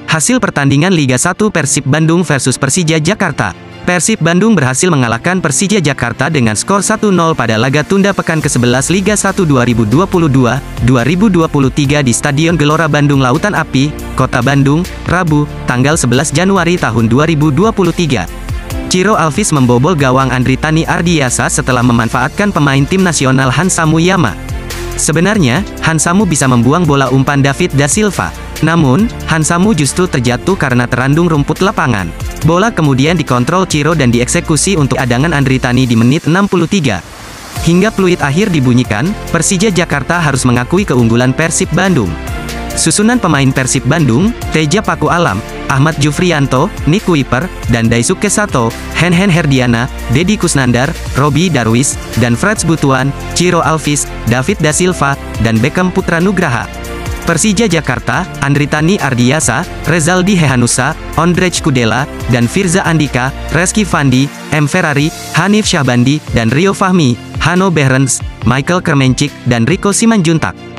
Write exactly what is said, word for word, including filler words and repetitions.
Hasil pertandingan Liga satu Persib Bandung versus Persija Jakarta. Persib Bandung berhasil mengalahkan Persija Jakarta dengan skor satu nol pada laga tunda pekan kesebelas Liga satu dua ribu dua puluh dua dua ribu dua puluh tiga di Stadion Gelora Bandung Lautan Api, Kota Bandung, Rabu, tanggal sebelas Januari tahun dua ribu dua puluh tiga. Ciro Alvis membobol gawang Andritani Ardiasa setelah memanfaatkan pemain tim nasional Hansa Muyama. Sebenarnya, Hansamu bisa membuang bola umpan David da Silva. Namun, Hansamu justru terjatuh karena terandung rumput lapangan. Bola kemudian dikontrol Ciro dan dieksekusi untuk adangan Andritani di menit enam puluh tiga. Hingga peluit akhir dibunyikan, Persija Jakarta harus mengakui keunggulan Persib Bandung. Susunan pemain Persib Bandung, Teja Paku Alam, Ahmad Jufrianto, Nick Kuiper, dan Daisuke Sato, Henhen Herdiana, Deddy Kusnandar, Robi Darwis, dan Freds Butuan, Ciro Alvis, David da Silva, dan Beckham Putra Nugraha. Persija Jakarta, Andritani Ardiasa, Rezaldi Hehanusa, Ondrej Kudela, dan Firza Andika, Reski Fandi, M. Ferrari, Hanif Syahbandi, dan Rio Fahmi, Hanno Behrens, Michael Kermencik, dan Rico Simanjuntak.